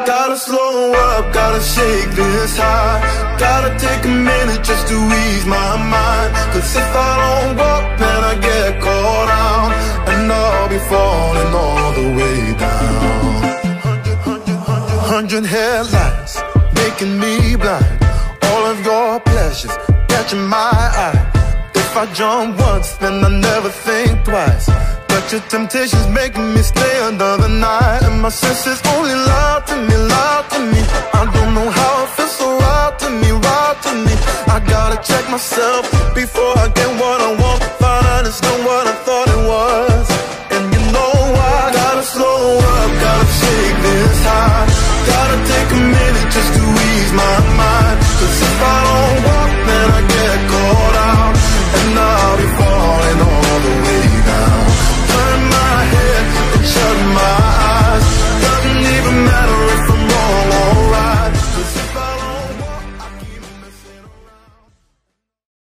Gotta slow up, gotta shake this high. Gotta take a minute just to ease my mind. Cause if I don't walk, then I get caught out, and I'll be falling all the way down. 100 headlights making me blind. All of your pleasures catching my eye. If I jump once, then I never think twice. But your temptation's making me stay another night, and my senses only lie to me, lie to me. I don't know how it feels so right to me, right to me. I gotta check myself